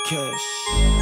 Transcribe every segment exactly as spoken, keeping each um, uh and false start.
Cash.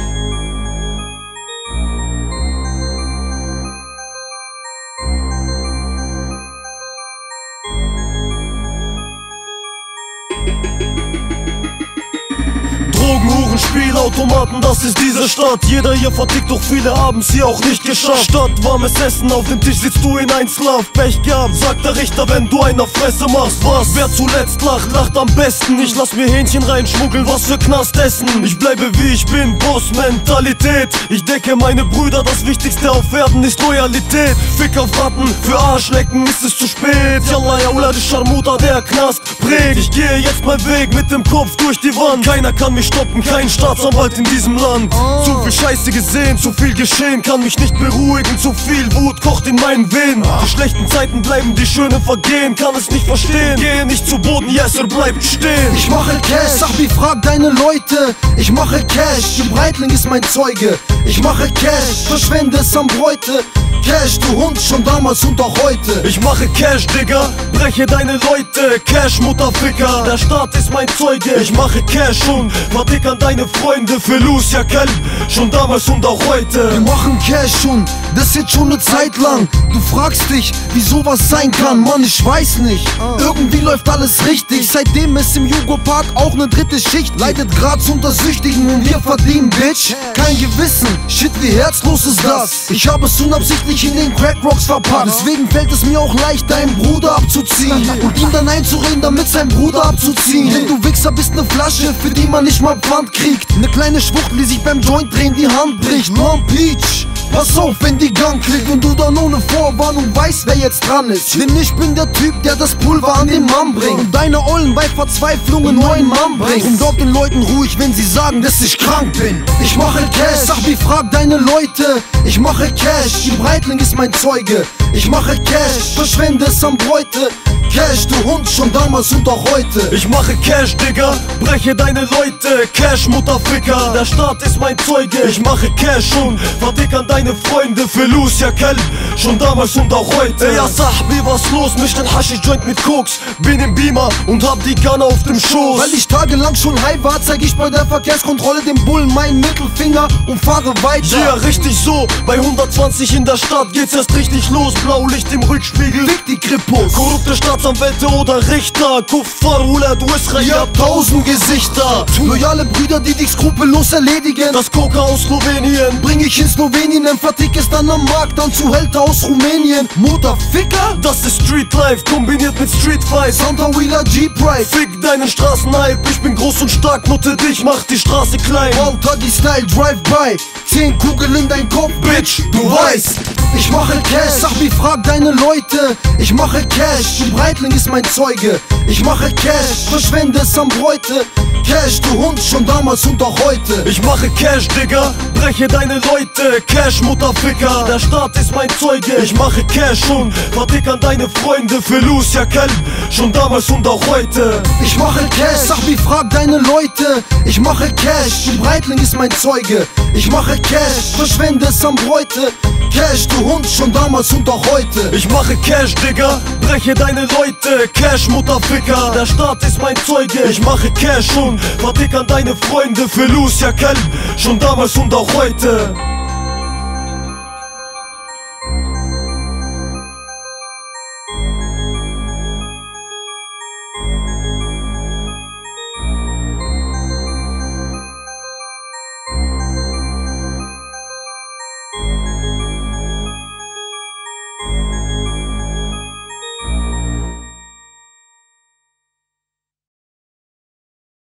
Drogen, Huren, Spielautomaten, das ist diese Stadt. Jeder hier vertickt, doch viele haben's hier auch nicht geschafft. Statt warmes Essen auf dem Tisch sitzt du in ein Slav. Pech gehabt, sagt der Richter, wenn du einer Fresse machst. Was? Wer zuletzt lacht, lacht am besten. Ich lass mir Hähnchen reinschmuggeln, was für Knastessen. Ich bleibe wie ich bin, Boss-Mentalität. Ich decke meine Brüder, das Wichtigste auf Erden ist Loyalität. Fick auf Ratten, für Arschlecken ist es zu spät. Yalla, Yaula, die Scharmuta, der Knast prägt. Ich gehe jetzt meinen Weg mit dem Kopf durch die Wand. Keiner kann mich stoppen, kein Staatsanwalt in diesem Land. oh. Zu viel Scheiße gesehen, zu viel geschehen, kann mich nicht beruhigen. Zu viel Wut kocht in meinen Venen. Die schlechten Zeiten bleiben, die schönen vergehen. Kann es nicht verstehen, gehe nicht zu Boden, yes, er bleibt stehen. Ich mache Cash, Sachbi, frag deine Leute. Ich mache Cash, die Breitling ist mein Zeuge. Ich mache Cash, verschwende es am Bräute. Cash, du Hund, schon damals und auch heute. Ich mache Cash, Digga, breche deine Leute. Cash, Mutterficker, der Staat ist mein Zeuge. Ich mache Cash und verdick an deine Freunde. Für Lucia Kelp, schon damals und auch heute. Wir machen Cash schon, das jetzt schon eine Zeit lang. Du fragst dich, wie sowas sein kann. Mann, ich weiß nicht, irgendwie läuft alles richtig. Seitdem ist im Jugo-Park auch eine dritte Schicht. Leidet Graz unter Süchtigen und wir verdienen, Bitch. Kein Gewissen, shit, wie herzlos ist das? Ich habe es unabsichtlich in den Crack-Rocks verpackt. Deswegen fällt es mir auch leicht, deinen Bruder abzuziehen und ihm dann einzureden, damit sein Bruder abzuziehen. Denn du Wichser bist ne Flasche, für die man nicht mal Pfand kriegt. Ne kleine Schwuchtel, die sich beim Joint drehen die Hand bricht. Mom Peach, pass auf, wenn die Gang klickt und du dann ohne Vorwarnung weißt, wer jetzt dran ist. Denn ich bin der Typ, der das Pulver an den Mann bringt und deine Ollen bei Verzweiflung einen neuen Mann bringt. Und glaub den Leuten ruhig, wenn sie sagen, dass ich krank bin. Ich mache Cash, sag wie frag deine Leute. Ich mache Cash, die Breitling ist mein Zeuge. Ich mache Cash, verschwende es am Bräute. Cash, du Hund, schon damals und auch heute. Ich mache Cash, Digga, breche deine Leute. Cash, Mutterficker, der Staat ist mein Zeuge. Ich mache Cash und verdick an deine Freunde. Für Lucia Kelp, schon damals und auch heute. Ja, Sahbi, was los? Misch den Haschisch-Joint mit Koks. Bin im Beamer und hab die Gunner auf dem Schoß. Weil ich tagelang schon high war, zeig ich bei der Verkehrskontrolle dem Bullen meinen Mittelfinger und fahre weiter. Ja, richtig so, bei hundertzwanzig in der Stadt geht's erst richtig los. Blaulicht im Rückspiegel, fick die Krippos. Korrupte Staatsanwälte oder Richter. Kuffar, Ulad, Israel, ja, tausend Gesichter. Loyale Brüder, die dich skrupellos erledigen. Das Coca aus Slowenien bring ich in Slowenien, dann vertick es dann am Markt an Zuhälter aus Rumänien. Mutterficker, das ist Street Life, kombiniert mit Street Fight. Santa Wheeler G-Pride, fick deinen Straßenhype. Ich bin groß und stark, nutte dich, mach die Straße klein. Bautagi Style, Drive-By, zehn Kugeln in dein Kopf, Bitch, du weißt. Ich mache Cash, sag wie frag deine Leute. Ich mache Cash, die Breitling ist mein Zeuge. Ich mache Cash, verschwende es am Bräute. Cash, du Hund, schon damals und auch heute. Ich mache Cash, Digga, breche deine Leute. Cash, Mutterficker, der Staat ist mein Zeuge. Ich mache Cash und verdick an deine Freunde. Für Lucia Kelp, schon damals und auch heute. Ich mache Cash, sag wie frag deine Leute. Ich mache Cash, die Breitling ist mein Zeuge. Ich mache Cash, verschwende es am Bräute. Cash, du Hund, schon damals und auch heute. Ich mache Cash, Digga, breche deine Leute. Cash, Mutterficker, der Staat ist mein Zeuge. Ich mache Cash und verdick an deine Freunde. Für Lucia Kelp, schon damals und auch heute.